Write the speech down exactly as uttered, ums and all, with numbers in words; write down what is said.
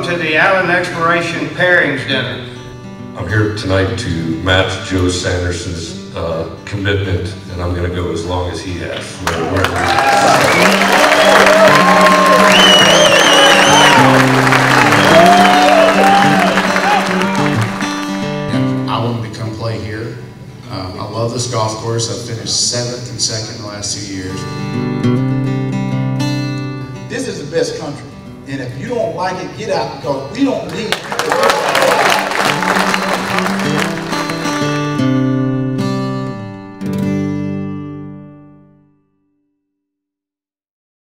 to the Allen Exploration Pairings Dinner. I'm here tonight to match Joe Sanderson's uh, commitment, and I'm going to go as long as he has. I wanted to come play here. Um, I love this golf course. I've finished seventh and second the last two years. This is the best country, and if you don't like it, get out, because we don't need